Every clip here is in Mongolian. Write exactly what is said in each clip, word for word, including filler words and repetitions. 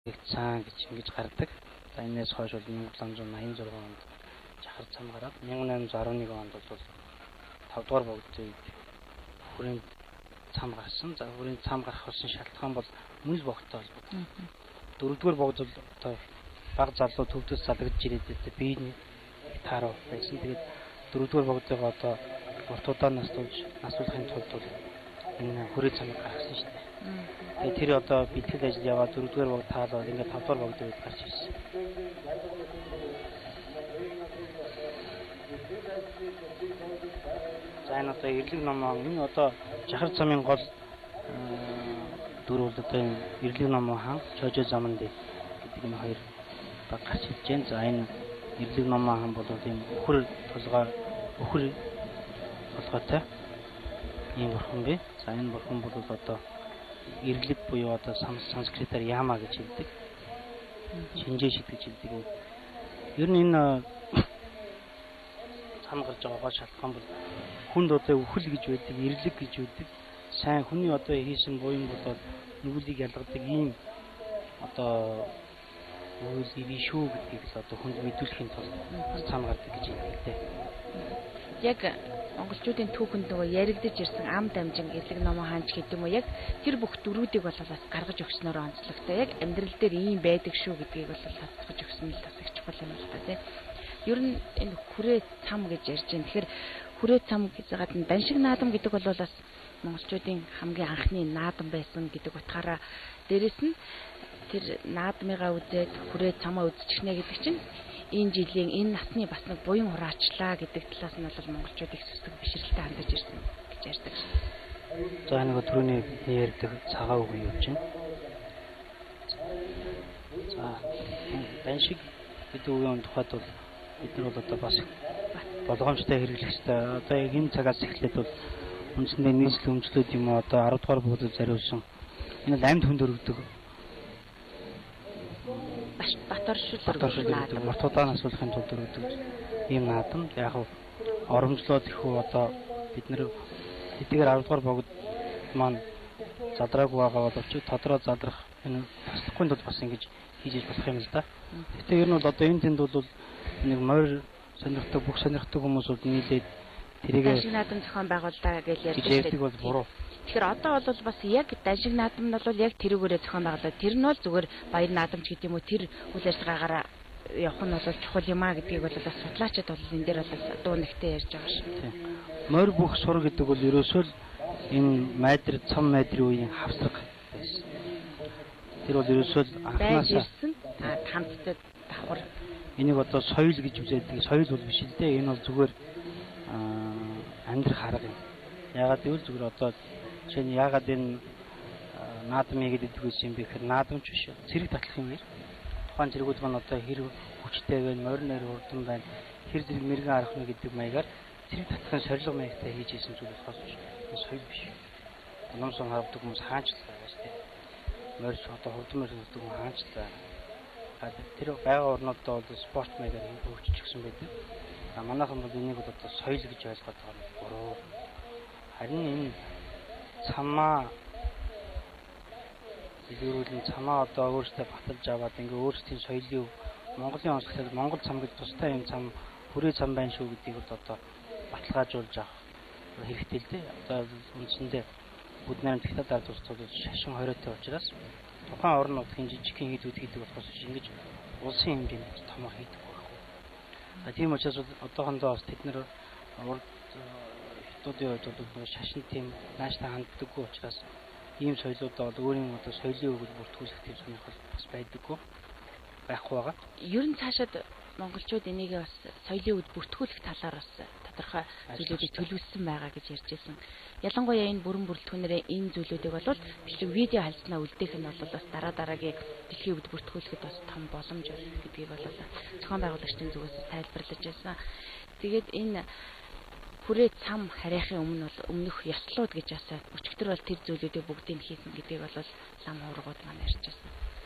цаан гэж ингэж гардаг. За энэс хойш бол 천구 eighty-six онд жахар цам гараад eighteen eleven онд бол five дугаар богдод хүрээнд цам гарсан. За хүрээнд цам гарах болсон шалтгаан бол мөн л богдтой холбоотой. дөрөвдүгээр богдод одоо баг залуу төвдөөс залгаж ирээд биений тааруу байсан. Тэгээд дөрөвдүгээр богдыг одоо уртудаа настуулж насуулахын тулд бол энэ хүрээ цамыг гаргасан шүү дээ. Тэгээд тэр одоо бэлтгэл ажил яваад дөрөвдүгээр богд таалал ингээд five дугаар богдод гарч ирсэн. За энэ одоо эрлэг номоо энэ одоо жахар цамын гол дүр бол одоо энэ эрлэг номоо хаан Чожо заманд гэдэг энэ хоёр баг гарч ирж байна. За энэ эрлэг номоо хаан бол ийм өхөр толгой өхөр толгойтой ийм бурхан бэ. За энэ бурхан бол одоо эрлэг буюу одоо санскритаар яма гэж хэлдэг. Шинжээ шид гэж хэлдэг. Ер нь энэ цам гарч байгаа шалтгаан бол хүнд одоо өхөл гэж байдаг, эрлэг гэж байдаг. Сайн хүний одоо хийсэн буян болоод нүглийг ялгадаг ийм одоо үйл ирэн шүү гэдгийг л одоо хүнд мэдүүлэхийн тулд цам гардаг гэж хэлдэг. Яг монголчуудын түүхэнд нөгөө яригдж ирсэн ам дамжин эрлэг номоо хаанч гэдэг юм уу, яг тэр бүх дөрүүдийг бол бас гаргаж өгснөөр онцлогтой. Яг амьдрал дээр ийм байдаг шүү гэдгийг бол хасгаж өгсөн л бас их чухал юм л та тийм. Ер нь энэ хүрээ цам гэж ярьж байна. Тэгэхээр хүрээ цам гэж гадна баншиг наадам гэдэг бол бас монголчуудын хамгийн анхны наадам байсан гэдэг утгаараа дээрэс нь тэр наадмыгаа үзээд хүрээ цамаа үзчихнэ гэдэг чинь энэ жилийн энэ насны бас нэг буян хураачлаа гэдэг талаас нь бол монголчууд их сүсэг бишрэлтэй хандаж ирсэн гэж ярьдаг шээ. За нэг түрүүний ярьдаг цагаан үг юу чинь. За баншиг гэдэг үеийн тухайд бол бид нар бол одоо бас болгоомжтой хэрэглэх хэрэгтэй. Одоо яг энэ цагаас эхлээд бол үндсэндээ нийслэл өмчлөөд юм уу одоо ten дугаар бүлэд зариулсан. Энэ л амьд хүнд өргөдөг. Батаршил өргөдөг. Мартуудаа асуулахын тулд өргөдөг. Ийм наадам яг оромжлоод ихэв одоо бид нэр эдгээр ten дугаар богд маань задраагүй байгаа боловч тодроо задрах энэ таслахгүй тулд бас ингэж хийж болох юм л да. Гэтэ ер нь бол одоо энэ тэнд бол нэг морь сонирхдаг бүх сонирхдаг хүмүүс бол нийлээд тэрийг дашиг наадам зохион байгуулалтаа гэж ярьдаг бол буруу. Тэгэхээр одоо бол бас яг дашиг наадам нь бол яг тэрүүгээрээ зохион байгуулаад тэр нь бол зүгээр баяр наадамч гэдэг юм уу тэр үйл ажиллагаагаар явах нь бол чухал юм а гэдгийг бол бас судлаачид бол энэ дээр бол дуу нэгтэй ярьж байгаа шүү. Морь бүх сур гэдэг бол ерөөсөө л энэ майдэр цам майдрын үеийн хавсаг байсан. Тэр бол ерөөсөө л анхнаасаа хамтдад давхар энийг одоо соёл гэж үздэг. Соёл бол биш л дээ. Энэ бол зүгээр амьдрах арга юм. Ягаад гэвэл зүгээр одоо чинь ягаад энэ наадам хийгээд идэх байсан юм бэ гэхээр наадамч биш. Цэрэг татлах юм яа. Тухайн цэргүүд маань одоо хэрэг хүчтэй байна, морь нэр урдан байна. Тэр зэрэг мэрэгэн арах нь гэдэг маягаар цэрэг татлахын сорилго маягтай хийж исэн зүйл болохоос биш. Энэ соёл биш. Номсон хардаг хүмүүс хаанчлаа байгаа шүү дээ. Морь одоо хурдан морь хардаг хүмүүс хаанчлаа. Тэр байгаль орнуудаа бол спорт маягаар хөгжчихсэн байдаг. А манайхан бол энийг бол одоо соёл гэж ойлгоод байгаа нь буруу. Харин энэ цамаа илүүрүүлэн цамаа одоо өөртөө баталж аваад ингээ өөрсдийн соёлын Монголын онцлог Монгол цам гэж тустай юм цам хүрээ цам байна шүү гэдгийг бол одоо баталгаажуулж авах хэрэгтэй л дээ. Одоо үндсэндээ бүд найрамд диктатор тусцол шашин хориотой учраас тухайн орон нутгийн жижигхэн хийдүүд хийдэг болохоос ингэж улсын хэмжээнд томоо хийдэг байхгүй. А тийм учраас одоохондоо бас тэд нэр урд хятадын хувьд бол шашин тийм нааштай ханддаггүй учраас ийм соёлуудаа бол өөрийн одоо соёлын өгөл бүртгүүлэх тийм сонирхол бас байдаггүй байхгүй байгаа. Ер нь цаашаад монголчууд энийг бас соёлын өгөл бүртгүүлэх талаар бас тодорхой зүйлүүдийг төлөвлөсөн байгаа гэж ярьж байсан. Ялангуяа энэ бүрэн бүрэлдэхүүнээр энэ зүйлүүдийг бол бичлэг видео хальснаа үлдээх нь бол бас дараа дараагийн дэлхийн өвд бүртгүүлэхэд бас том боломж гэдгийг бол зохион байгуулагчдын зүгээс тайлбарлаж байсан. Тэгээд энэ хүрээ цам харийнхын өмнө бол өмнөх яслууд гэж асаа өчигдөр бол тэр зүйлүүдийг бүгдийг хийсэн гэдгийг бол лам хуургууд маань ярьж байсан.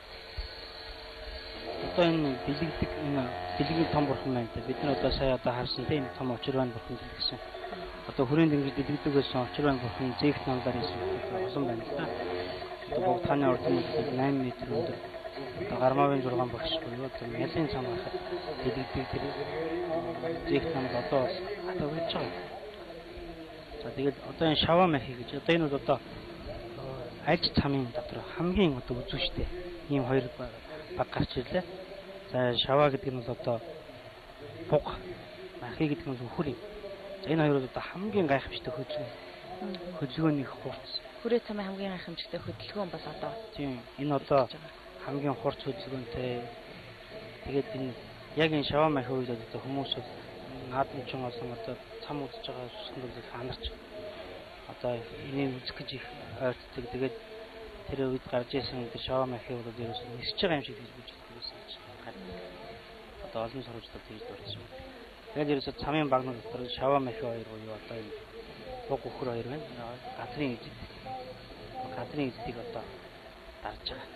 Одоо энэ бэлэгдэг энэ бэлгийн том бурхан байна. Бид нар одоо сая одоо харсан тийм том очирван бурхан гэсэн. Одоо хүрээнд ингэж бэлэгдэг байсан очирван бурхан зээгт намдаар хийсэн олон байна л да. Одоо богд хааны ордон найн метр өндөр одоо гармавын зургаан багш буюу одоо мялийн цам хахад дэлгэдэг тэр зэгт намд одоо одоо гэж байгаа. За тэгээд одоо энэ шаваа махи гэж одоо энэ бол одоо альж цамын дотор хамгийн одоо үзүүштэй ийм хоёр баг гарч ирлээ. За шаваа гэдэг нь бол одоо буг, махи гэдэг нь үхэр юм. За энэ хоёр бол одоо хамгийн гайхамшигтай хөдөлгөөн. Хөдөлгөөний хурц. Хүрээ цамын хамгийн гайхамшигтай хөдөлгөөн бол одоо тийм энэ одоо хамгийн хурц хөдөлгөөнтэй. Тэгээд энэ яг энэ шаваа махи үед одоо хүмүүс наадамчин олон одоо цам үзэж байгаа сүнслэг ханарч одоо энийг үзэх гэж их ойртдог. Тэгээд тэр үед гарч ирсэн тэр шаваа махи бол ерөөсөө нисэж байгаа юм шиг гэж үздэг байсан чинь. Одоо олон сурвалжлууд хийж дурдсан. Тэгээд ерөөсөө цамын багнууд дотор шаваа махи хоёр буюу одоо энэ буг өхөр хоёр байна. Газрын эзэд. Газрын эзэдийг одоо дарж байгаа.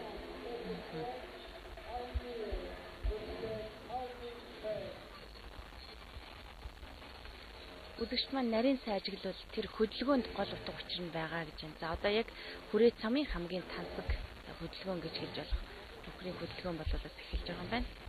Үзэгч маань нарийн сайн ажиглал тэр хөдөлгөөнд гол утга учир нь байгаа гэж байна. За одоо яг хүрээ цамын хамгийн тансаг хөдөлгөөн гэж хэлж болох бүхний хөдөлгөөн болоод эхэлж байгаа юм байна.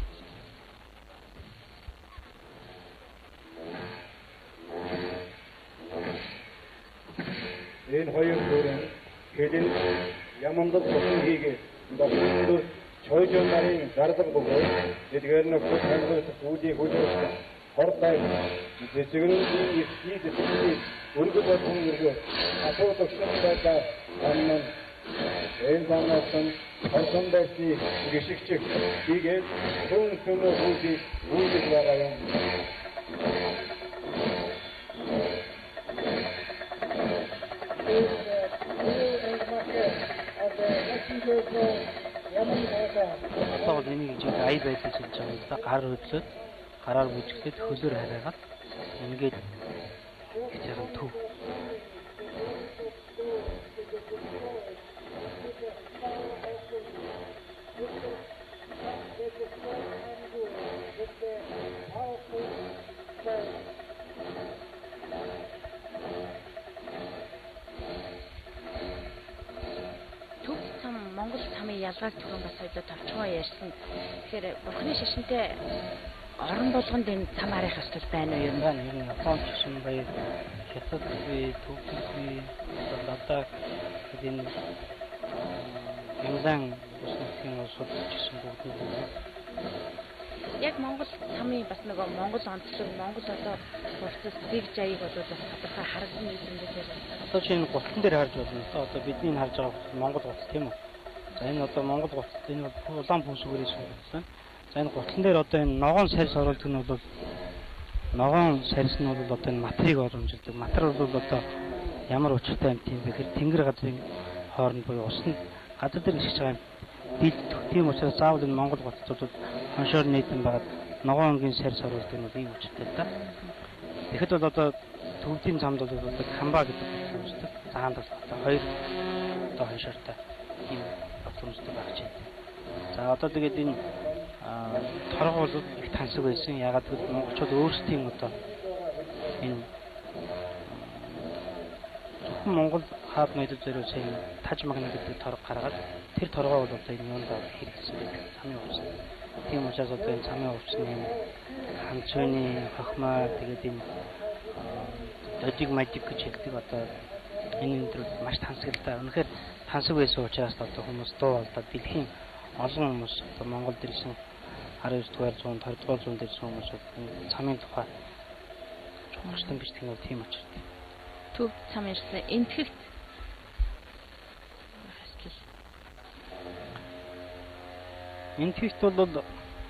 Энэ хоёр бүрэн хэлэн ямандад босон хийгээ докторд чойжон нарын зардаг бөгөөд эдгээр нь бүх хамгаалалт үүдийн хөдөлгөөн хортой зэцгэрийн хийх зүйл өргөд болсон өргөө асуудаг шинжлэхдээ амнан энэ замнасан хонсон байсны гიშгчиг хийгээд түүн сүнөө үүдийг үүдийг байгаа юм. Одоо энийг жиг ай байлж хэлж байгаа юм да гар хөдлөөд гараар бүжиглээд хөлөөр хараагаад ингээд гэж яхан төв. Төв цам Монгол цамын ялгааг түрүүн бас хоёулаа товчгоо ярьсан. Тэгэхээр бурхны шашинтай орон болгонд энэ цам харих асуудал байна уу юм байна. Ер нь Японд чинь баяр хятад би төвчл би ладаг гэдэг Ямдан усны усууд гэсэн бүгд нь яг Монгол цамын бас нөгөө Монгол онцлог Монгол одоо хурцс дэг жаийг бол бас тодорхой харагдсан юм дээр. Одоо чинь гуталн дээр харж байна. Одоо бидний харж байгаа Монгол гутал тийм үү? За энэ одоо Монгол гутал энэ бол улаан бүсгүүрээс үүссэн. За энэ гутлан дээр одоо энэ ногоон сарьс оруулдаг нь бол ногоон сарьс нь бол одоо энэ матрийг оруулдаг. Матар бол одоо ямар учиртай юм тийм бэхэр тэнгэр газрын хооронд буюу усны газар дээр гисэж байгаа юм. Бид тийм учраас заавал энэ Монгол гутлууд хоншоор нийтэн байгаад ногоонгийн сарьс оруулдаг нь ийм учиртай та. Тэгэхэд бол одоо төвдийн замд бол одоо камба гэдэг юм шүү дээ. Заанд бол одоо хоёр одоо хоншоортой ийм автомобилтэй багч байна. За одоо тэгээд энэ торгол бол их тансаг байсан. Ягаад гэвэл монголчууд өөрсдийн одоо энэ зөвхөн Монгол хаад ноёд зэрэг сайн таж магна гэдэг торг гаргаад тэр торгоо бол одоо энэ юунд хэрэгжсэн гэдэг цамын хувьсан. Тийм учраас одоо энэ цамын хувьсан юм ханцны хохмаа тэгээд энэ додиг мажик гэж хэлдэг одоо энэ өндөр маш тансагтай. Үнэхээр тансаг байсан учраас одоо хүмүүс дуу алдаад дэлхийн олон хүмүүс одоо Монгол дэрсэн арван дугаар зуунд, хоёр дугаар зуунд ирсэн хүмүүс цамын тухай чухалчтан биш тийм тийм очиртэй. Төв цам ирсэн энтгэгт энтгэгт бол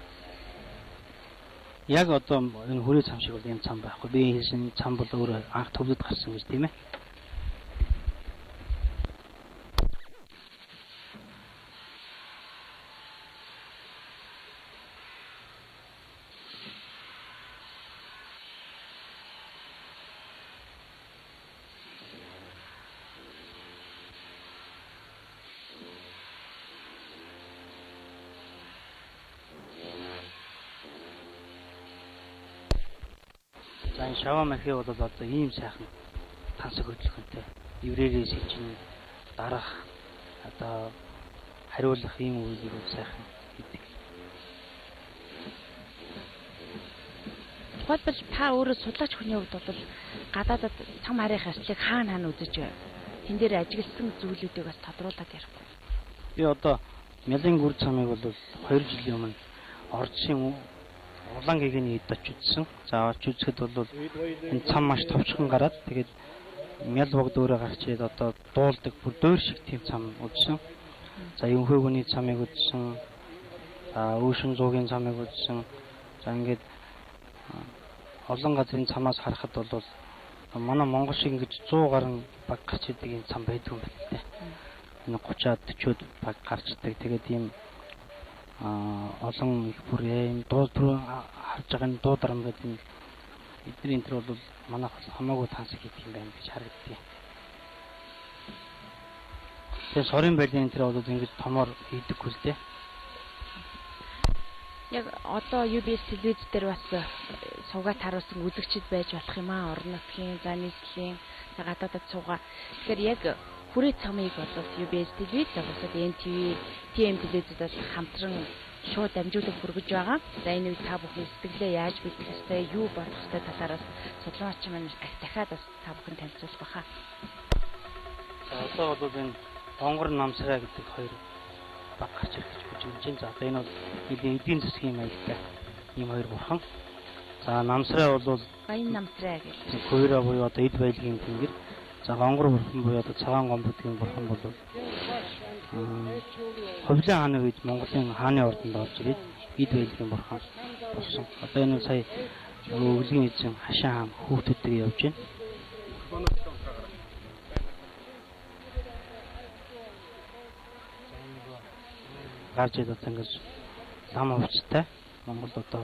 яг одоо энэ хүрээ цам шиг бол юм цам байхгүй. Би хэлсэн цам бол өөрөө анх төвдөд гарсан гэж тийм ээ. За шаваа махи бол одоо ийм сайхан тансаг хөдөлгөөнтэй. Еврейрээс чинь дарах одоо хариулах ийм үйлийг сайхан хийдэг. Тухайлбал та өөрөө судлаач хүний хувьд бол гадаадад цам харих ажлыг хаана хаана үзэж тэн дээр ажигласан зүйлүүдийг бас тодруулаад ярихгүй. Би одоо Мялын гүр цамыг бол хоёр жилийн өмнө Ордсын улаан гэгэний ид очиж үзсэн. За очиж үзэхэд бол энэ цам маш товчхон гараад тэгээд мял богд өөрөө гарч ирээд одоо дуулдаг бүр дөөр шиг тийм цам үзсэн. За Өнхөөгүний цамыг үзсэн. За Өөшин зуугийн цамыг үзсэн. За ингээд олон газрын цамаас харахад бол манай Монгол шиг ингэж зуун гаруй баг гарч идэг юм цам байдаг юм байна лээ. Энэ гучаад төчөөд баг гарч идэг. Тэгээд ийм а олон их бүр юм дуу түрүү харж байгаа энэ дуу дарам гэдэг нь эдгээр энэ төр бол манайх хамаагүй тансаг хийх юм байна гэж харагдтыг. Тэгээ сорын байлын энэ төр бол ингэж томоор хийдэггүй л дээ. Яг одоо ю би эс телевиз дээр бас суугаад харуулсан үзэгчд байж болох юм аа. Орон нутгийн, за нийслэлийн, за гадаадад суугаа. Тэгэхээр яг хүрээ цамыг бол ю би эс телевиз, за бусад эн ти ви, ти эм телевизэд бол хамтран шууд дамжуулан хүргэж байгаа. За энэ үед та бүхэн сэтгэлээ яаж бэлдэх ёстой, юу болох ёстой талаараас судалгаач маань дахиад бас та бүхэн танилцуулах баха. За одоо бол энэ Донгор намсраа гэдэг хоёр баг гарч ирэх гэж бодож байна. За одоо энэ бол эдийн засгийн маягтай ийм хоёр бурхан. За намсраа бол баян намсраа гэж. Хойроо буюу одоо эд байлгийн тэнгэр. За гонгор бурхан буюу одоо цагаан гомбодгийн бурхан бол Ховлын хааны үед Монголын хааны ордонд орж ирээд эд байлгийн бурхан болсон. Одоо энэ сая өвлийн эзэн Хашаан хаан хүүхдүүдтэй явж байна. Гарч ирээд одоо ингэж зам хувцтай Монгол одоо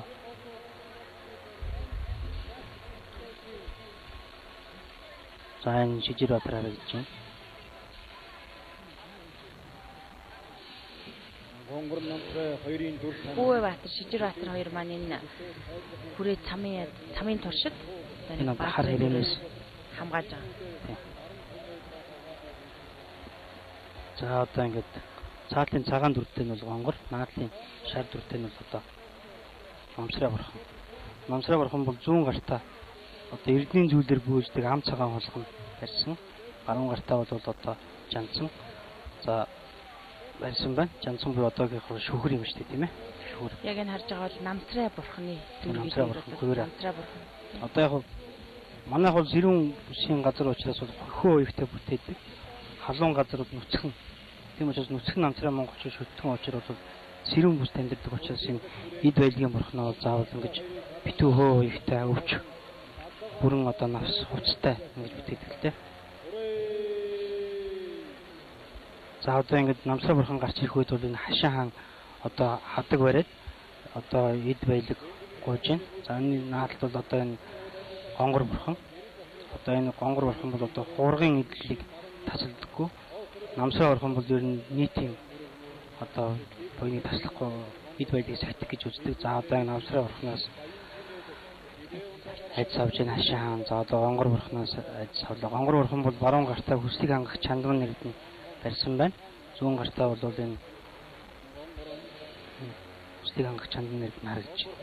за энэ Шижир Баатар гэж байна. Гонгор намсраа хоёрын дүр цам. Бүүе Баатар, Шижир Баатар хоёр маань энэ хүрээ цамын цамын туршид энэ хар хэрэгнээс хамгаалж байгаа. За одоо ингэж цаатлын цагаан дүртэй нь бол гонгор, наадлын шар дүртэй нь бол одоо намсраа бурхан. Намсраа бурхан бол зүүн гартаа одоо эрдэнийн зүйлээр бүүждэг ам цагаан холгон барьсан. Баруун гартаа бол одоо жанцсан. За барьсан байна. Жанцсан буюу одоогийн шүхэр юм шүү дээ, тийм ээ. Шүхэр. Яг энэ харж байгаа бол намсраа бурханы намсраа бурхан. Намсраа бурхан. Одоо яг манайх бол сэрүүн бүсийн газар учраас бол хөө оёгтой бүтээдэг. Халуун газар бол нүцгэн. Тийм учраас нүцгэн намсраа монголчууд шүтгэн очрол бол сэрүүн бүс таньддаг учраас энэ эд байлгийн бурхнаа бол заавал ингэж битүү хөө оёгтой өвч бүрэн одоо навс хуцтай ингэж бүтээдэг л дээ. За одоо ингэж намсраа бурхан гарч ирэх үед бол энэ Хашаан хаан одоо хадаг бариад одоо эд байлг гуйж байна. За энэ наадад бол одоо энэ гонгор бурхан. Одоо энэ гонгор бурхан бол одоо хуургын эдлийг тасалдаггүй. Намсраа бурхан бол ер нь нийтийн одоо буйныг таслахгүй эд байлгийг сахитах гэж үздэг. За одоо энэ намсраа бурханаас айд савж энэ Хашаан хаан. За одоо гонгор бурханаас айд савлаа. Гонгор бурхан бол баруун гартаа хүслийг хангах чандан нэрдэн барьсан байна. Зүүн гартаа бол энэ хүслийг хангах чандан нэрдэн харагдаж байна.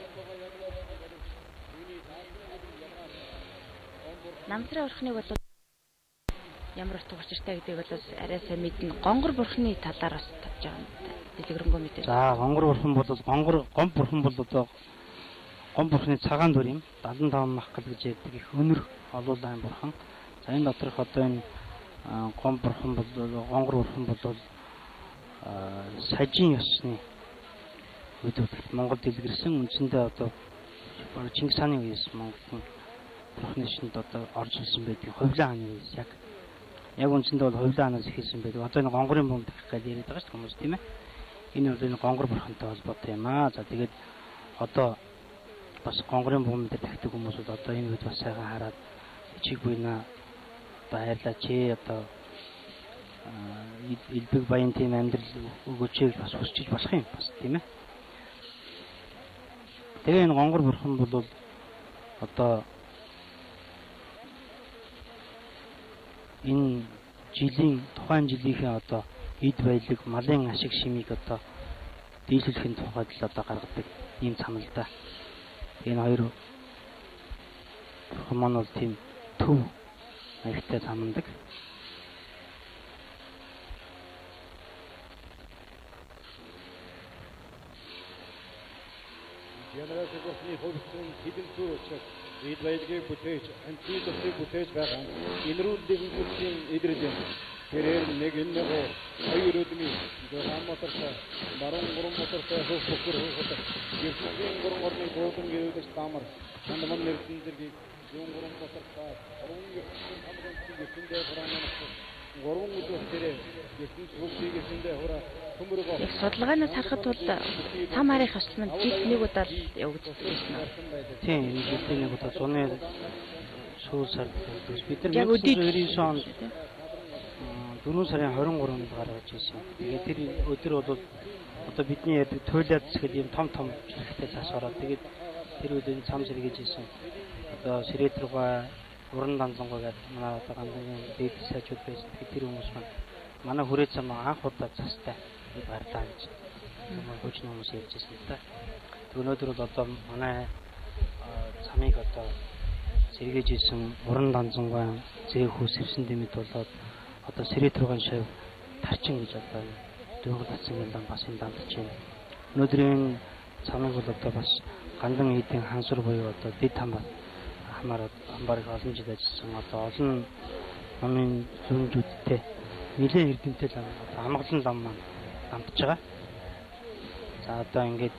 Намсраа бурхныг бол ямар утга учиртай гэдгийг бол арай сайн мэднэ. Гонгор бурхны талаар бас тавьж байгаа юм. Дэлгэрэнгүй мэдээ. За гонгор бурхан бол гонгор гом бурхан бол одоо гом бурхны цагаан дүр юм. дадлан таван махкал гэж яддаг их өнөр олуулайн бурхан. За энэ доторх одоо энэ гом бурхан бол гонгор бурхан бол сажийн ёсны үед Монгол дэлгэрсэн. Үндсэндээ одоо Чингис хааны үеэс Монголын бурхны шинд одоо орж ирсэн байдаг. Ховлын хааны үеэс яг яг үндсэндээ бол Ховлын хаанаас ихсэн байдаг. Одоо энэ гонгорын бомб гэх гэж яриад байгаа шүү дээ хүмүүс, тийм ээ. Энэ бол энэ гонгор бурхантай холбоотой юм аа. За тэгээд одоо бас гонгорын бомб дээр тахдаг хүмүүс бол одоо энэ үед бас сайхан хараад чиг буйна одоо хайрлаач ээ одоо илбэг баян тийм амьдрал өгөөч гэж бас хүсэж болох юм бас, тийм ээ. Тэгээ энэ гонгор бурхан бол одоо энэ жилийн тухайн жилийнхээ одоо эд баялаг, малын ашиг шимийг одоо дийлүүлэхийн тухайд л одоо гаргадаг ийм цам л да. Энэ хоёр хормон бол тийм төв маягтай цамдаг. Генерацийн болсны хөгжсөн хэдэн зур учраас эд баялагийг бүтээж, анхны төсвийг бүтээж байгаа инрүүлдэг хүмүүсийн эдрэлэн тэрээр нэг нэг хоёр өдний дөрвөн мотортой, баруун гурван мотортой хөх хөхөр хөхөд гэрчлийн гурван орны буудан гэрүүлж таамар хандман нэрсэн зэргийг зүүн гурван мотортой, гурван гэрчлийн хамгаан гэрчэндээ хураанаас гурван өдөр тэрээр гэрчлийн хөхийг гэрчэндээ хураа судалгаанаас харахад бол цам харих ёслол нь жилд нэг удаа явагддаг гэсэн үү? Тийм, жилд нэг удаа зуны сүүл сард бид нар нэг тысяча девятьсот онд дөрвөн сарын хорин гурванд гаргаж ирсэн. Тэгээд тэр өдөр бол одоо бидний ярьдаг туйлаад гэхэд юм том том хэрэгтэй цаас ороод тэгээд тэр өдөр цам сэргийж ирсэн. Одоо Сэрэт руугаа уран данзангой гэдэг манай одоо гандан дэд сайжууд байсан. Тэр хүмүүс маань манай хүрээ цам анх удаа цастай барлаа гэж манай хүчний хүмүүс ярьжсэн л да. Өнөөдөр бол одоо манай цамыг одоо сэргээж ирсэн уран данзангой зээх хүс ирсэн дэмэд болоод одоо Сэрэт руугаа шав тарчин гэж одоо дөрөв татсан юм бас энэ дандж байна. Өнөөдрийн цамыг бол одоо бас гандан эдийн хансур буюу одоо дэд хам хамаар хамбарыг олон жил ажилласан одоо олон намын зөвлөдтэй нэлээд эрдэмтэй л одоо амгалан лам маань амтж байгаа. За одоо ингээд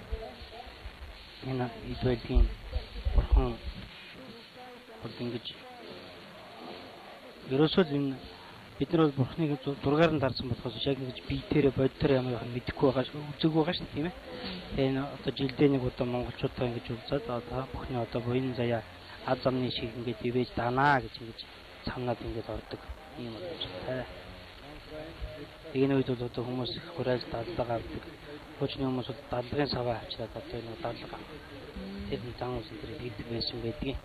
энэ эд баялагын бурхан бол ингэж ерөөсөө энэ бид нар бол бурхныг зургаар нь дарсан болохоос яг ингэж биетээрээ боддоор ямар яхаа мэдэхгүй байгаа шүү, үзээгүй байгаа шүү тийм ээ. Тэгээ энэ одоо жилдээ нэг удаа монголчуудаа ингэж уулзаад одоо бүхний одоо буян заяа ад замны шиг ингэж ивэж данаа гэж ингэж цамнаад ингэж ордог юм байна. Тэгээ нэг үед бол одоо хүмүүс хурааж дадлага авдаг. Хүчний хүмүүс бол дадлагын саваа авчираад одоо энэ дадлага тэр нэг зам усан тэр хийдэг байсан байдгийг.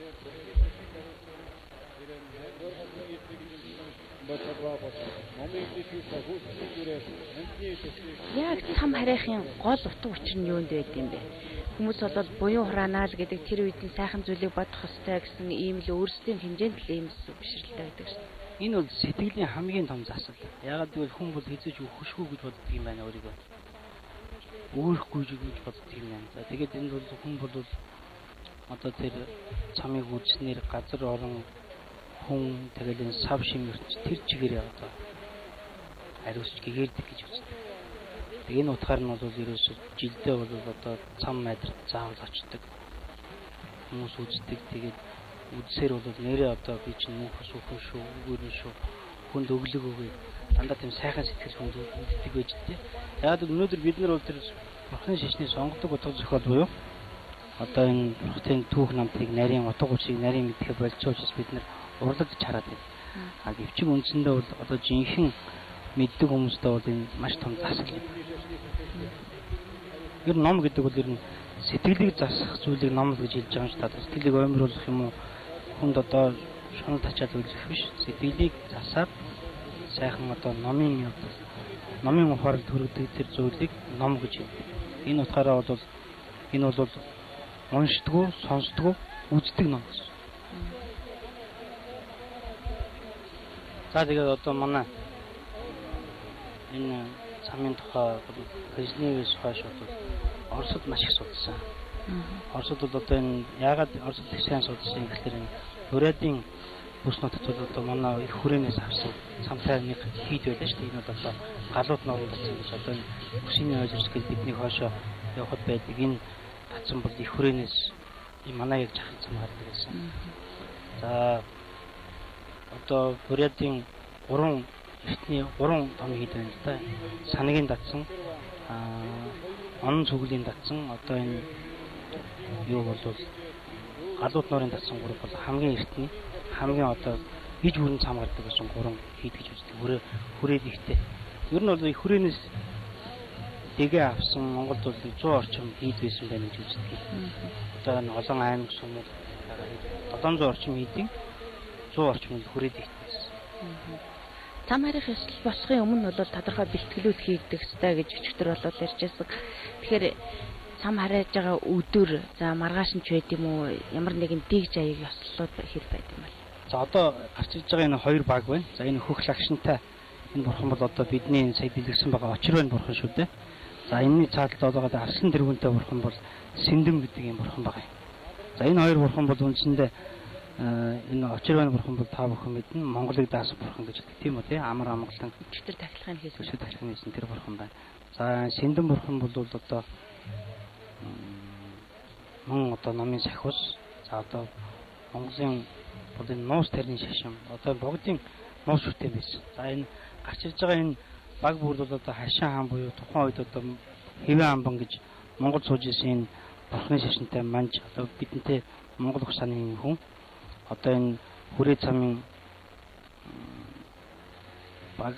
Яг цам харихын гол утга учир нь юунд байд юм бэ? Хүмүүс бол буян хураанаа л гэдэг тэр үед нь сайхан зүйлийг бодох ёстой гэсэн ийм л өөрсдийн хэмжээнд л ийм бишрэлтэй байдаг шүү дээ. Энэ бол сэтгэлийн хамгийн том засал. Яагаад гэвэл хүн бол хэзээ ч өгөхгүй гэж боддог юм байна өөрийгөө. Өөрөхгүй гэж боддог юм байна. За тэгээд энэ бол хүн бол одоо тэр цамыг үзснээр газар орон хүн тэгэл энэ сав шимэрч тэр чигээр одоо хариуцч гэгэрдэг гэж үздэг. Тэгээ энэ утгаар нь бол ерөөсөө жилдээ бол одоо цам майдрт заавал очдог. Хүмүүс үздэг. Тэгээд үзсээр бол нэрээ одоо би чинь мөнхөс үхэн шүү, үгүүрэн шүү, хүнд өглөг өгөө. Дандаа тийм сайхан сэтгэл хүнд үлддэг байж тээ. Яг өнөөдөр бид нар бол тэр бурхны шишний сонгодог утга зохиол буюу одоо энэ бурхтын түүх намтыг нарийн утга учирыг нарийн мэдхэ болцоочс бид нар урлагдж хараад байна. А гэвчиг үндсэндээ бол одоо жинхэнэ мэддэг хүмүүстээ бол энэ маш том засал юм. Ер нь ном гэдэг бол ер нь сэтгэлийг засах зүйлийг ном гэж хэлж байгаа юм шиг та сэтгэлийг оймруулах юм уу? Хүнд одоо шунал тачаад үлдэх биш. Сэтгэлийг засаад сайхан одоо номын номын ухаар төрөгдөг тэр зүйлийг ном гэж хэлдэг. Энэ утгаараа бол энэ бол уншдаггүй, сонсдоггүй, үздэг ном гэсэн. За тэгээд одоо манай энэ цамын тухай Брежневээс хойш бол Оросд маш их судалсан. Оросд бол одоо энэ яагаад Оросд их сайн судалсан гэхээр энэ Бурятийн бүс нутагт бол одоо манай их хүрээнээс авсан цамтай нэг хийд байлаа шүү дээ. Энэ бол одоо галууд норн татсан гэж одоо энэ бүсийн ойрс гэж бидний хойшоо явахд байдаг. Энэ татсан бол их хүрээнээс манай яг жахал цам гардаг гэсэн. За одоо Бурятийн гурван эртний гурван том хийд байна л да. Санагийн татсан, аа онон цүглийн татсан, одоо энэ юу бол галууд норын татсан гурав бол хамгийн эртний, хамгийн одоо иж бүрэн цам гардаг гэсэн гурван хийд гэж үздэг. Хүрээ хүрээд ихтэй. Ер нь бол их хүрээнээс дэгээ авсан Монголд бол зуун орчим хийд байсан байна гэж үздэг. Одоо энэ олон аймаг сумууд долоон зуун орчим хийдийн зуун орчим хүрээд ихтэй. Цам харих ёслол болохын өмнө бол тодорхой бэлтгэлүүд хийгдэх ёстой гэж өчигдөр болоод ярьжсэн. Тэгэхээр цам харайж байгаа өдөр за маргааш нь ч байд юм уу ямар нэгэн дэгж аяг ёслолууд хэл байд юм бол. За одоо гарч иж байгаа энэ хоёр баг байна. За энэ хөх лагшинтай энэ бурхан бол одоо бидний сая дэлгэрсэн байгаа очир байна бурхан шүү дээ. За энэний цааталд байгаа арслан тэргүүнтэй бурхан бол Сэндэм гэдэг юм бурхан байгаа юм. За энэ хоёр бурхан бол үндсэндээ энэ очир байна бурхан бол та бүхэн мэднэ Монголыг даасан бурхан гэж хэлдэг тийм үү тий амар амгалан өчтөр тахилгын хийсэн. өчтөр тахилгын хийсэн тэр бурхан байна. За Сэндэм бурхан бол одоо мөн одоо номын сахиус за одоо Монголын бол энэ нуус тарны шашин одоо богдын нуус шүтэн байсан. За энэ гарч ирж байгаа энэ баг бүр бол одоо хашаа хаан буюу тухайн үед одоо хэвэн амбан гэж Монгол сууж исэн энэ бурхны шашинтай манж одоо бидэнтэй Монгол ухсааны хүн одоо энэ хүрээ цамын баг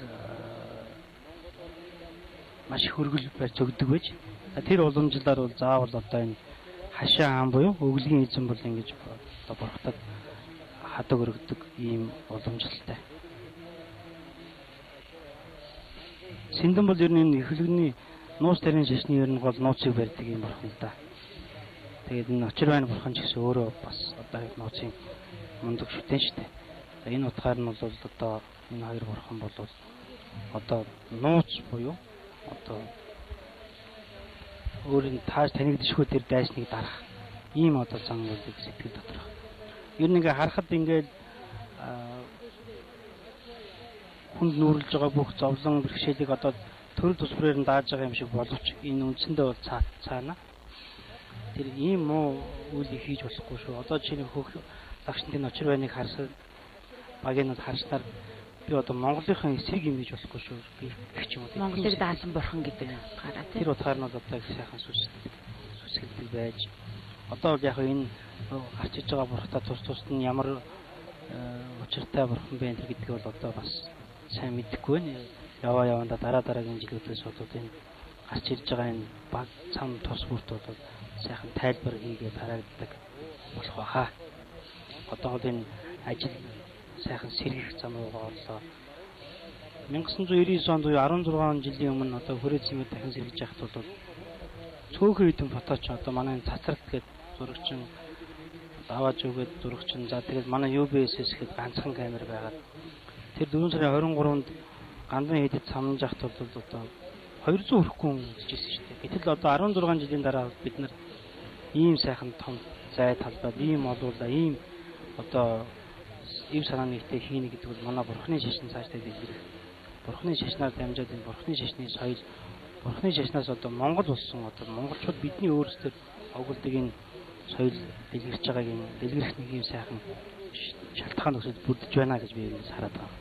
маш хөргөл барьж өгдөг байж. Тэр уламжлалаар бол заавал одоо энэ хашаа хаан буюу өглөгийн эзэн бол ингэж одоо бурхтад хадаг өргөдөг ийм уламжлалтай. Сэндэм бол ер нь эхлэгний нуус тарийн шашны ер нь гол нууцыг барьдаг юм бурхан л да. Тэгээд энэ очир байна бурхан ч гэсэн өөрөө бас одоо нууцын мундаг шүтэн шүү дээ. За энэ утгаар нь бол одоо энэ хоёр бурхан бол одоо нууц буюу одоо өөрийн тааж танигдшгүй тэр дайсныг дарах ийм одоо зан үйлийг сэтгэл доторх. Ер нь ингээ харахад ингээд хүнд нүүрлж байгаа бүх зовлон бэрхшээлийг одоо төрөл тусбараар нь дааж байгаа юм шиг боловч энэ үндсэндээ бол цаа цаана. Тэр ийм муу үйлийг хийж болохгүй шүү. Одоо чиний хөөх лагшинтын очир байныг харсаар багийнууд харснаар би одоо Монголынхаа эсрэг юм хийж болохгүй шүү гэх юм уу. Монголыг даасан бурхан гэдэг утгаараа тийм. Тэр утгаар нь бол одоо их сайхан сүсгэлдэг байж. Одоо бол яг энэ гарч иж байгаа бурхтаа тус тусд нь ямар учиртай бурхан бэ гэдгийг бол одоо бас сайн мэдэхгүй байна. Яваа явандаа дараа дараагийн жилүүдээс бол энэ гарч ирж байгаа энэ баг цам тус бүрт бол сайхан тайлбар хийгээд харагддаг болох байхаа. Одоо бол энэ ажил сайхан сэргийх зам руугаа орлоо. 천구၉九онд арван зургаан жилийн өмнө одоо хүрээ цэмээ дахин сэргийж яхад бол цөөхөн хэдэн фоточ одоо манай цацрагт гээд зурагчин аваад өгөөд зурагчин за тэгээд манай ю би эс эс гээд ганцхан камер байгаад тэр дөрвөн сарын хорин гурванд гандан хийдэд самнаж яхад бол одоо хоёр зуун хүрэхгүй гэжсэн шүү дээ. Гэтэл одоо арван зургаан жилийн дараа бид нар ийм сайхан том зай талбайд ийм олуула ийм одоо ив санааны ихтэй хийнэ гэдэг бол манай бурхны шашин цаашдаа дэлгэрэх. Бурхны шашнаар дамжаад энэ бурхны шашны соёл бурхны шашнаас одоо Монгол улсын одоо монголчууд бидний өөрсдөө огуулдаг энэ соёл дэлгэрч байгааг энэ дэлгэрэх нэг юм сайхан шалтгаан өсөж бүрдэж байна гэж би энэ хараад байна.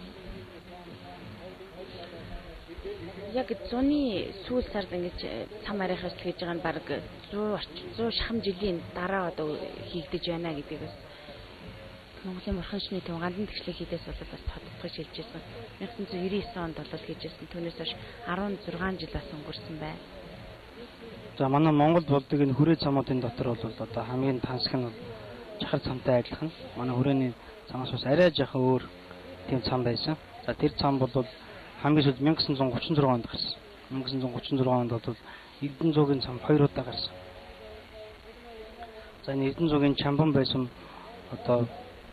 Яг зуны сүүл сард ингэж цам арих ажил хийж байгаа нь баг сто шахам жилийн дараа одоо хийгдэж байна гэдэг бас Монголын бурхан шашны төв гандан тэгшлэг хийдээс болоод бас тодтогч хэлж байсан. 천구၉九онд болоод хийжсэн. Түүнээс хойш арван зургаан жил бас өнгөрсөн байна. За манай Монголд болдог энэ хүрээ цамуудын дотор бол одоо хамгийн тансаг нь жахар цамтай адилхан. Манай хүрээний цамаас бас арай жаахан өөр тийм цам байсан. За тэр цам бол хамгийн сүүлд 천구 гучин зургаан онд гарсан. 천구 гучин зургаан онд бол Эрдэнэ зуугийн цам хоёр удаа гарсан. За энэ Эрдэнэ зуугийн чамбан байсан одоо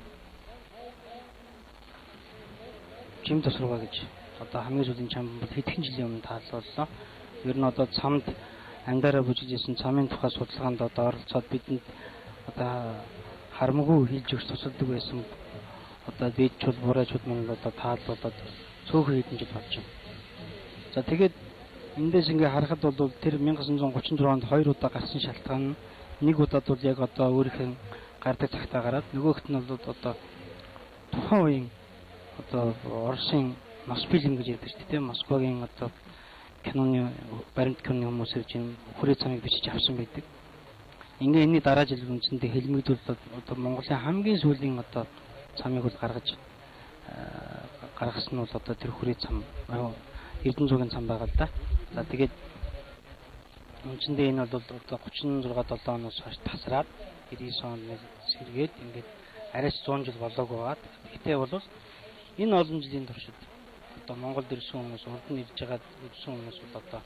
жим тосрууга гэж одоо хамгийн сүүлийн чамбан бол хэдхэн жилийн өмнө тааллууллаа. Ер нь одоо цамд андаараа бүжиж исэн цамын тухай судалгаанд одоо оролцоод бидэнд одоо харамгүй хэлж өгч тусалдаг байсан. Одоо дээдчүүд бураачууд мөн одоо тааллуулаад цөөхөн хэдэн жил болж байна. За тэгээд эндээс ингээ харахад бол тэр 천구 гучин зургаанд хоёр удаа гарсан шалтгаан нэг удаад бол яг одоо өөрийнхөө гардаг цагтаа гараад нөгөөхт нь бол одоо тухайн үеийн одоо Оросын Мосфильм гэж ярьдаг шүү дээ. Москвагийн одоо киноны баримт киноны хүмүүс ирж энэ хүрээ цамыг бичиж авсан байдаг. Ингээ энэний дараа жил үндсэндээ хэлмэгдүүлээд одоо Монголын хамгийн сүүлийн одоо цамыг бол гаргаж гаргасан нь бол одоо тэр хүрээ цам Эрдэнэ зуугийн цам байгаа л да. За тэгээд үндсэндээ энэ бол одоо гучин зургаа долоо оноос хойш тасраад девять онд сэргээд ингээд арайч зуун жил болоог байгаад гэтээ бол энэ олон жилийн туршид одоо Монголд ирсэн хүмүүс урд нь ирж байгаа ирсэн хүмүүс бол одоо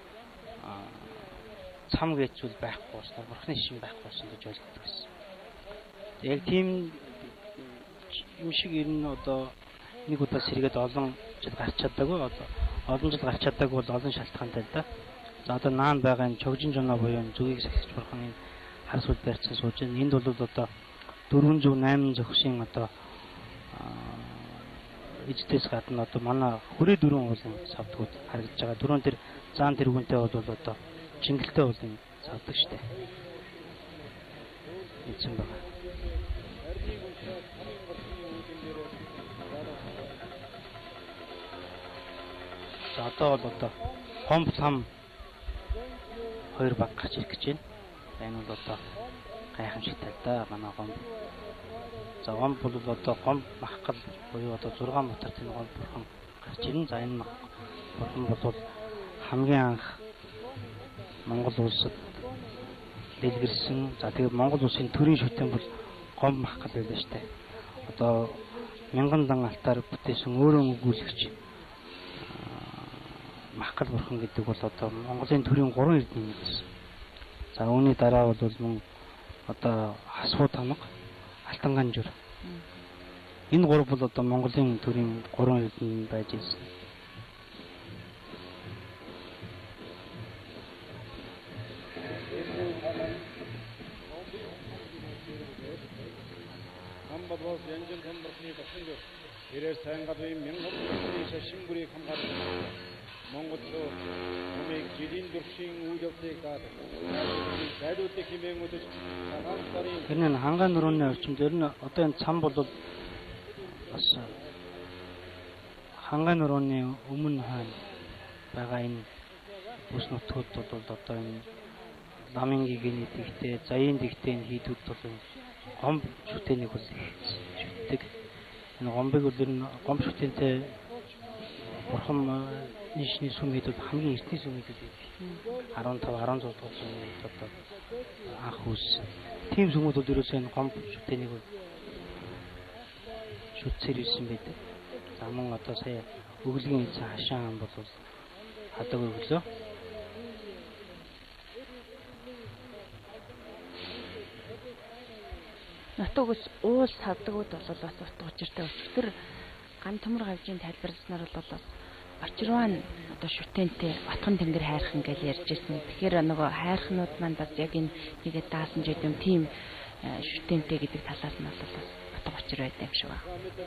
цам гэж зүйл байхгүй болсноо бурхны шин байхгүй болсон гэж ойлгодог гэсэн. Яг тийм юм шиг ер нь одоо нэг удаа сэргээд олон жил гарч чадаагүй одоо олон жил гарч чадаагүй бол олон шалтгаантай л да. За одоо наан байгаа энэ чогжин жоноо буюу зүгийг сахиж бурхан энэ хар сүл барьсан сууж байна. Энд бол одоо дөрвөн зуун найман зохисын одоо эцэс гадна одоо манай хүрээ дөрвөн уулын савдгууд харагдаж байгаа. Дөрвөн тэр заан тэргүүнтэй бол одоо чингэлтэй уулын савдаг штэ. Эцэн байгаа. За одоо бол одоо хомб лам хоёр баг гарч ирэх гэж байна. Энэ бол одоо гайхамшигтай да манай гомб. За гомб бол одоо гомб махгал буюу одоо зургаан моторт энэ гомб бурхан гарч ирнэ. За энэ бурхан бол хамгийн анх Монгол улсад дэлгэрсэн. За тэгээд Монгол улсын төрийн шүтэн бол гомб махгал байлаа штэ. Одоо мянган дан алтаар бүтээсэн өөрөө өгүүлэгч махгал бурхан гэдэг бол одоо Монголын төрийн гурван эрдэнэ гэсэн. За үүний дараа бол мөн одоо хасвуу тамга, алтан ганжуур. Энэ гурав бол одоо Монголын төрийн гурван эрдэнэ байж ирсэн. Хамбабос янжин хамбархны бахсанг ирээр сайн гадрын мянган шашинбүрийг хамгаалсан Монголчууд өмнөг жилийн дуршийн үйл явдлыг дадаг. Сайдуудыг хэмээн өдөж цагаан сарын тэр нь хангаан нурууны орчимдөр нь одоо энэ цам бол бас хангаан нурууны өмнө хойно байгаа энэ бүс нутгууд бол одоо энэ ламын гигэний дэгтэй, заяын дэгтэй энэ хийдүүд бол гомб шүтэнийг бол шүтдэг. Энэ гомбыг бол ер нь гомб шүтэнтэй бурхан нийшний сүм хийдүүд хамгийн эртний сүм хийдүүд арван тав арван зур дугаар сүмүүд одоо анх үс. Тийм сүмүүд бол ерөөсөө энэ гомб шүтэнийг шүтсээр ирсэн байдаг. За мөн одоо сая өглөгийн эзэн хашаан ам бол хадаг өглөө. Нутагс уул савдгууд бол бас утга учиртай өчтөр ган төмөр гавжийн тайлбарласнаар бол очирван одоо шүтэнтэй батхан тэнгэр хайрхан гэж ярьж ирсэн. Тэгэхээр нөгөө хайрхнууд маань бас яг энэ нэгэ даасан ч гэдэм тийм шүтэнтэй гэдэг талаас нь бол бас утга учир байд юм шиг байна.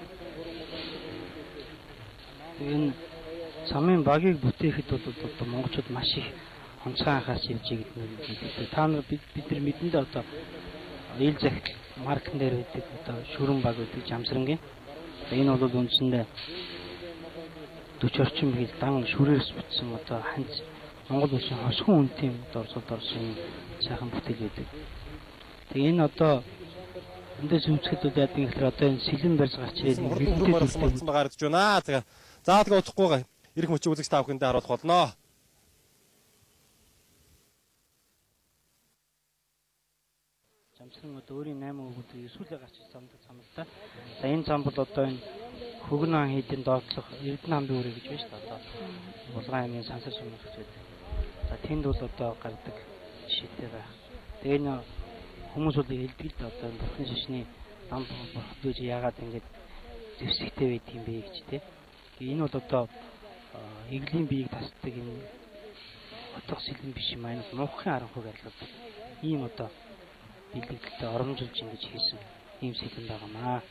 Энэ самын багийг бүтээхэд бол одоо монголчууд маш их онцгой анхаарч ирж байгаа. Та нар бид бид нар мэдэндээ одоо ил захидал маркн дээр байдаг одоо шүрэн баг гэдэг жамсрангийн. Энэ бол үндсэндээ дөрвөн орчим хил дан шүрээрс бүтсэн одоо ханц Монгол улсын хошгон үнэтэй дорсол дорсон сайхан бүтээл байдаг. Тэгээ энэ одоо эндээс үзэхэд бол яадаг гэхээр одоо энэ сэлэн барьж гарч ирээд хурдан болсон болсон байгаа гэж байна. Тэгээ заалгаа утгахгүй ирэх мөчийг үзэгч та бүхэндээ харуулах болно. Жамсран одоо өөрийн найман өгүүлбэр эсвэл гарч ирсэн зам л да. За энэ зам бол одоо энэ хөгнөн хийдийн доотлох Эрдэнэ хамбын үрэ гэж байна шүү дээ. Одоо Булган аймгийн сансар сумын хөтөд. За тэнд бол одоо гардаг жишээтэй байх. Тэгээ энэ хүмүүс бол хэлдэг л да одоо бурхны шишний ам бурхад яагаад ингэж зэвсэгтэй байд юм бэ гэж тий. Энэ бол одоо эглийн биеийг тасдаг энэ утга сэлэн биш юм аа. Муухын аранхуйг арилгадаг. Ийм одоо бэлэгдэлтэй оромжилж ингэж хийсэн ийм сэлэн байгаамаа.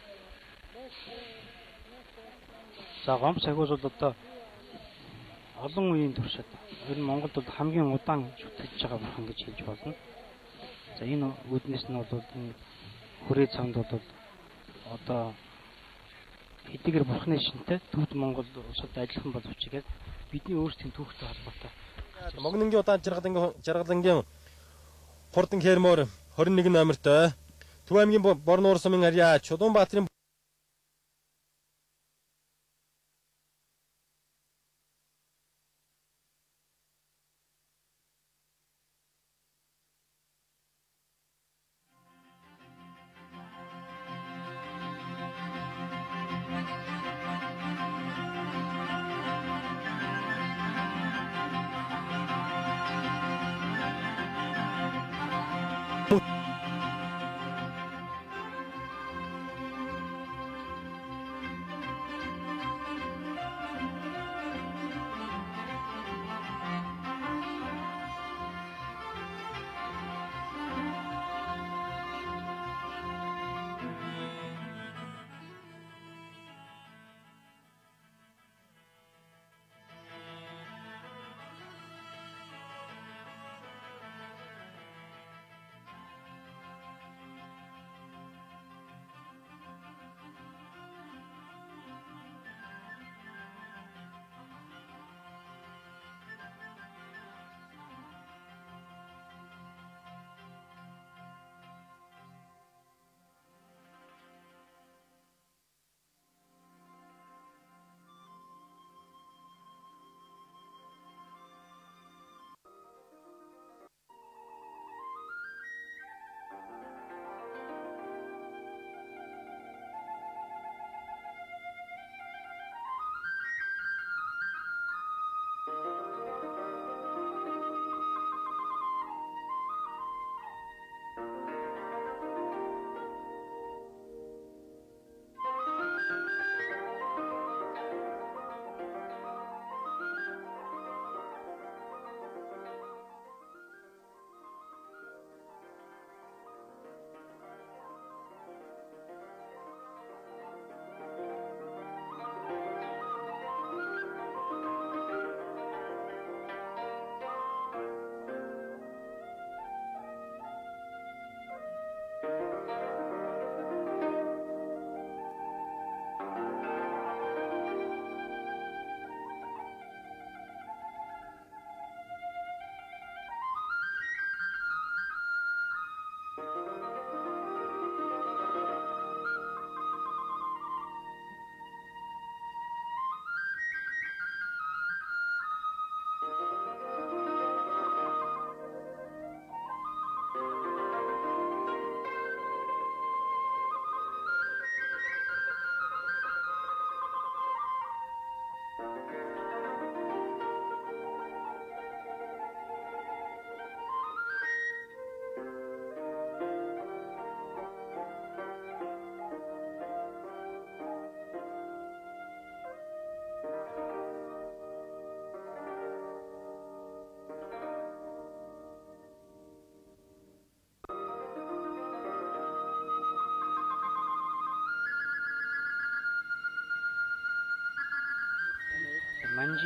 За гомб цагуус бол одоо олон үеийн туршид ер нь Монголд бол хамгийн удаан шүтэж байгаа бурхан гэж хэлж болно. За энэ үүднээс нь бол энэ хүрээ цамд бол одоо хэдийгээр бурхны шинтэй төвд Монгол улсад ажиллахан боловч яг бидний өөрсдийн түүхтэй холбоотой. Могнонгийн удаан жаргалангийн жаргалангийн хурдан хермор хорин нэгэн номертой Төв аймгийн Борнуур сумын арья Чулуунбаатарын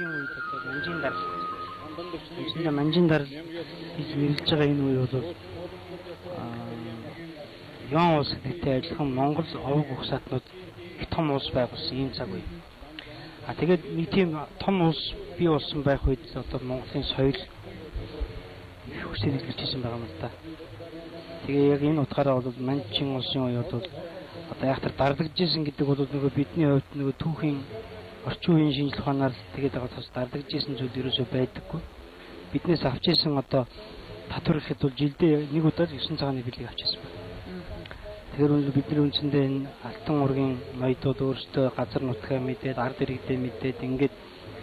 манжийн үед одоо манжийн дарал. Энэ манжийн дарал гэж нэрлэж байгаа энэ үе бол Ян улс гэдэгтэй адилхан Монгол овог ухсаатнууд их том улс байгуулсан ийм цаг үе. А тэгээд нэг тийм том улс бий болсон байх үед л одоо Монголын соёл их хүсэлжсэн байгаа юм л да. Тэгээ яг энэ утгаараа бол манжийн улсын үед бол одоо яг тэр дарлагдажсэн гэдэг бол нөгөө бидний хувьд нөгөө түүхийн орчин үеийн шинжлэх ухаанаар тэгээд байгаа тус дарлагдажсэн зүйл ерөөсөй байдаггүй. Биднээс авч ирсэн одоо татвар гэхэд бол жилдээ нэг удаа есөн цагааны билег авч ирсэн байна. Тэгэхээр бидний үндсэндээ энэ алтан ургийн ноёдууд өөрсдөө газар нутгаа мэдээд ард иргэдээ мэдээд ингээд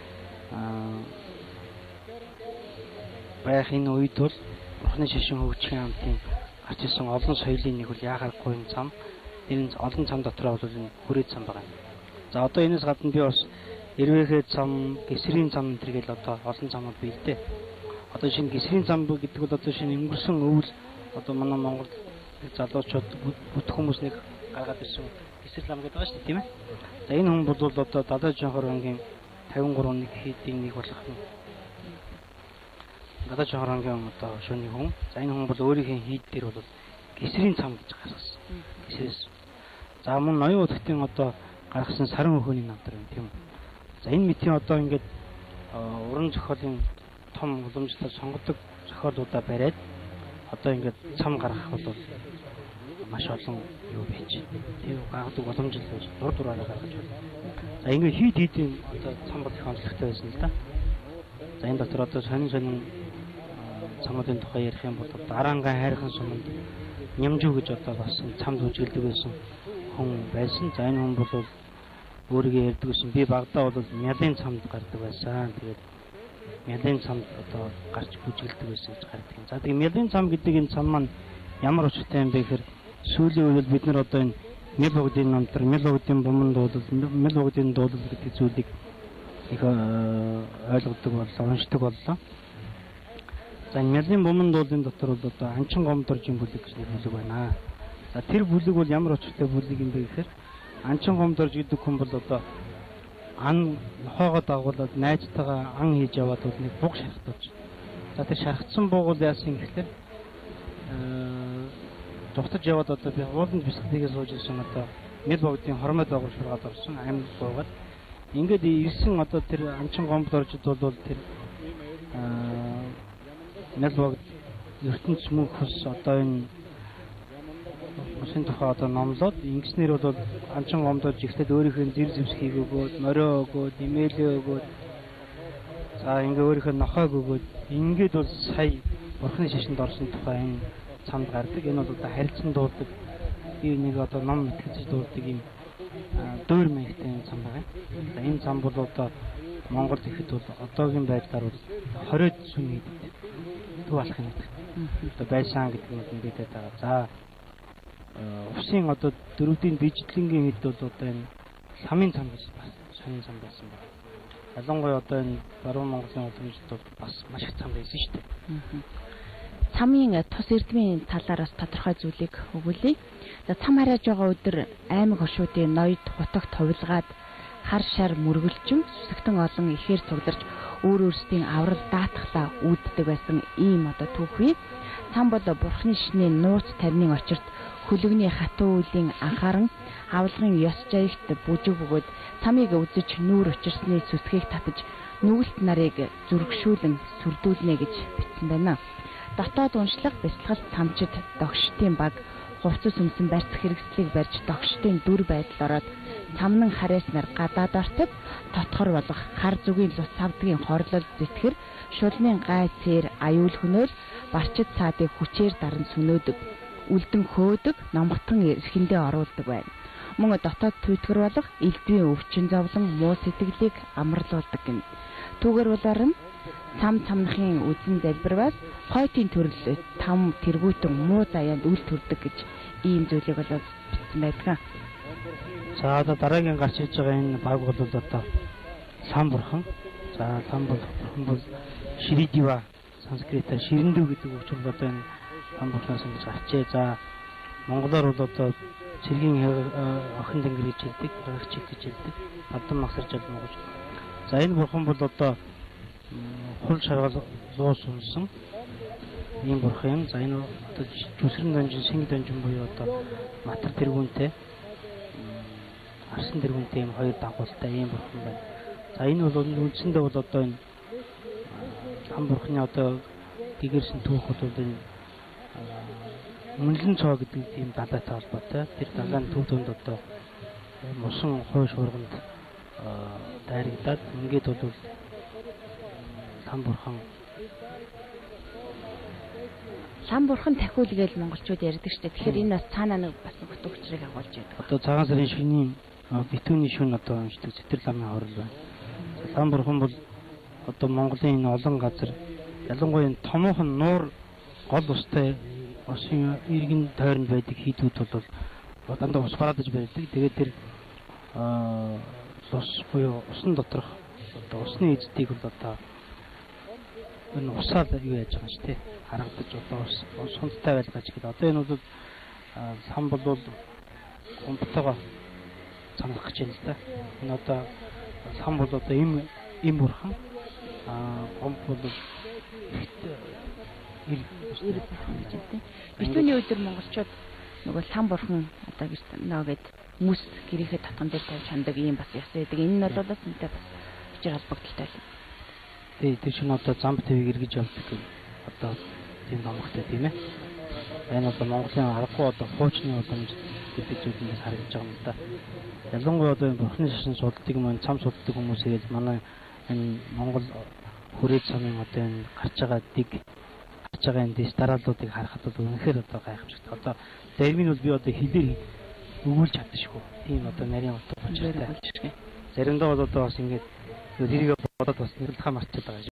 байх энэ үед бол Бурхны шашин хөгжихийн хамтын гарч ирсэн олон соёлын нэг бол яахааргүй энэ зам энэ олон цам дотроо бол энэ хүрээд цам байгаа. За одоо энэс гадна би бас Эрвэхээ цам, Гэсрийн цам гэдэргээл одоо олон цамууд бий л дээ. Одоо шинэ Гэсрийн цам гэдэг бол одоо шинэ өнгөрсөн өвөл одоо манай Монгол залуучууд бүх хүмүүс нэг гаргаад ирсэн Гэсрийн цам гэдэг байгаа шүү дээ, тийм ээ. За энэ хүн бол одоо Далай Жонхор ангийн тавин гурав нэг хийдийн нэг болох юм. Далай Жонхор ангийн одоо шөнийн хүн. За энэ хүн бол өөрийнхөө хийд дээр бол Гэсрийн цам гэж гаргасан. Гэсрээс. За мөн ноён удагтын одоо гаргасан саран өхөөний намтар юм тийм үү. За энэ мэтийн одоо ингээд уран зохиолын том уламжлал сонгодог зохиолуудаа бариад одоо ингээд цам гаргах бол маш олон юу байж. Тийм гаргадаг боломжтой байж дур дураараа гаргаж байна. За ингээд хид хидийн одоо цам бол их онцлогтой байсан л да. За энэ дотор одоо сонин сонин цамуудын тухай ярих юм бол дараангаа хайрхан суманд нямжуу гэж одоо бас цамд үжилдэг байсан хүн байсан. За энэ хүн бол өөрийгөө ярьдаг гэсэн би багадаа бол мялын цамд гардаг байсан. Тэгээд мялын цамд одоо гарч бүжгэлдэг байсан гэж гардаг юм. За тэгээд мялын цам гэдэг энэ цам маань ямар учиртай юм бэ гэхээр сүүлийн үед бид нар одоо энэ мэл богдын намтар, мэл богдын буман дуудал, мэл богдын дуудал гэдэг зүйлийг их ойлгодог боллоо, уншдаг боллоо. За энэ мялын буман дуулын дотор бол одоо анчин гомдоржийн бүлэг гэж нэг бүлэг байна. За тэр бүлэг бол ямар учиртай бүлэг юм бэ гэхээр анчин гомдорж гэдэг хүн бол одоо ан хоогоо дагуулад найзтайгаа ан хийж яваад бол нэг буг шархтуулж. За тэр шархтсан бууг бол яасан гэхээр дутаж яваад одоо би ууланд бисгэлтэйгээ сууж ирсэн одоо мэл богдын хормой доогор шургаад орсон амьд буугаад ингээд ирсэн одоо тэр анчин гомдоржд бол тэр мэл богд ертөнц мөнхөс одоо энэ Усын тухай одоо номлоод ингэснээр бол анчин гомдож ихтэй өөрийнхөө зэр зэвсхийг өгөөд, морио өгөөд, имэйлээ өгөөд за ингээ өөрийнхөө нохойг өгөөд ингээд бол сая Бурхны шашинд орсон тухай энэ цамд гардаг. Энэ бол одоо харилцан дуулдаг. Би нэг одоо ном итгэж дуулдаг юм дөөр маягтай цам байгаа. За энэ цам бол одоо Монгол ихэд бол одоогийн байдлаар бол хориод сүн гэдэг. Төв алах юм гэдэг. Одоо байсан гэдэг нь мэдээд байгаа. За усын одоо дөрөвдийн дижитлингийн хэд бол одоо энэ ламын цам гэж бас сонин цам байсан байна. Ялангуяа одоо энэ баруун Монголын уламжлалд бол бас маш их цам байсан шүү дээ. Цамын тус эрдмийн талаараас тодорхой зүйлийг өгүүлье. За цам хараад байгаа өдөр аймаг хошуудын ноёд хутагт хувилгаад хар шар мөргөлжин сүсгтэн олон ихээр цугларч өөр өөрсдийн аврал даатгалаа үүддэг байсан ийм одоо түүхүй. Цам бол Бурхны шнийн нууц тарины очирт хөлөгний хатуу үлийн анхааран авлагын ёс жаягт бүжиг бөгөөд цамыг үзэж нүүр учирсны сүсгийг татаж нүгэлт нарыг зүргшүүлэн сүрдүүлнэ гэж бичсэн байна. Дотоод уншлаг бяцлал цамчид догшдын баг хувцас өмсөн барьц хэрэгслийг барьж догшдын дүр байдал ороод цамнан харааснаар гадаад ортод тотхор болох хар зүгийн лус савдгийн хорлол зэтгэр шулмын гай цээр аюул хөнөөл барчид цаадыг хүчээр даран сүнөөдөг. Үлдэн хөөдөг, номготон эрхэндээ оруулдаг байна. Мөн дотоод түйтгэр болох элдвийн өвчин зовлон муу сэтгэлийг амарлуулдаг гэнэ. Түүгээр болоор нь цам цамнахын үзэн залбирвал хойтын төрөл там тэргүүтэн муу заяанд үл төрдөг гэж ийм зүйлийг болоод бичсэн байдаг. За одоо дараагийн гарч иж байгаа энэ баг бол одоо лам бурхан. За лам бурхан бол Ширидива санскритээр ширэндүү гэдэг үг бол одоо энэ лам бурханаас ингэж гарчээ. За монголоор бол одоо цэргийн охин тэнгэр гэж хэлдэг, гарагч гэж хэлдэг. Бадан масарж алмагч. За энэ бурхан бол одоо хул шаргал луус унсан ийм бурхан юм. За энэ одоо жүсрэн донжин, сэнг донжин буюу одоо матар тэргүүнтэй, арсан тэргүүнтэй ийм хоёр дагуултай ийм бурхан байна. За энэ бол үндсэндээ бол одоо энэ хам бурханы одоо гэгэрсэн түүх бол энэ Мөнлөн цоо гэдэг тийм далайтай холбоотой. Тэр далайн төв төнд одоо мусан хойш урганд дайрагдаад ингээд бол Лам бурхан Лам бурхан тахиул гэж монголчууд ярьдаг шүү дээ. Тэгэхээр энэ бас цаанаа нэг бас хөт өгчрийг агуулж байдаг. Одоо цагаан сарын шөнийн битүүний шөнө одоо уншдаг Цэцэр ламын хорол байна. Лам бурхан бол одоо Монголын энэ олон газар ялангуяа энэ томоохон нуур гол устай усын иргэн тойронд байдаг хийдүүд бол дандаа ус гараад иж байдаг. Тэгээд тэр ус буюу усан доторх одоо усны эздийг бол одоо энэ усаар юу яаж байгаа шүү дээ. Харагдаж одоо ус сунттай байлгаач гэдэг. Одоо энэ бол сам бол гомбтойгоо цамрах гэж байна л да. Энэ одоо сам бол одоо им им бурхан аа гомб бол Битүүний өдөр монголчууд нөгөө лам бурхан одоо гэж нөөгээд мүс гэрээхээ татган дээр тавьж хандаг ийм бас яс байдаг. Энэ нь бол бас энэтэй бас хичээл холбогдолтой юм. Тий, тэр чинь одоо зам твийг эргэж явдаг гэх одоо тийм номогтой тийм ээ. Энэ одоо Монголын аргагүй одоо хуучны уламж гэдэг зүйлээс харагдаж байгаа юм да. Ялангуяа одоо бурхны шашин судалдаг маань цам судалдаг хүмүүс ирээд манай энэ Монгол хүрээд цамын одоо энэ гарч байгаа дэг гарч байгаа энэ дэс дарааллуудыг харахад бол үнэхээр одоо гайхамшигтай. Одоо зарим нь бол би одоо хэлээр өгүүлж чадчихгүй. Тийм одоо нарийн утга учиртай. Заримдаа бол одоо бас ингэж тэрийг бодоод бас нэг л хаа марчаад байгаа